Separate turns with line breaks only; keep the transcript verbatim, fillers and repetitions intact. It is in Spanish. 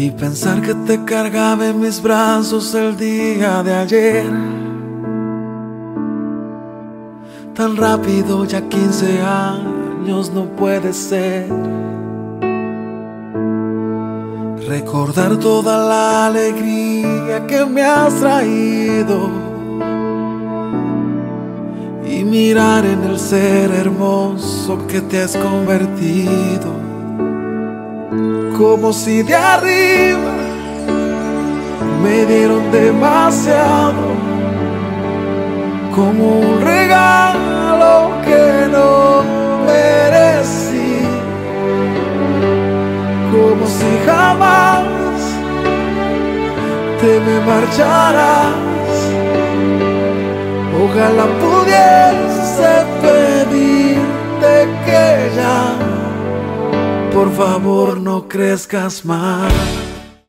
y pensar que te cargaba en mis brazos el día de ayer. Tan rápido, ya quince años no puede ser. Recordar toda la alegría que me has traído y mirar en el ser hermoso que te has convertido. Como si de arriba me dieron demasiado, como un regalo que no merecí, como si jamás te me marcharas. Ojalá pudiese pedirte que ya, por favor, no crezcas más.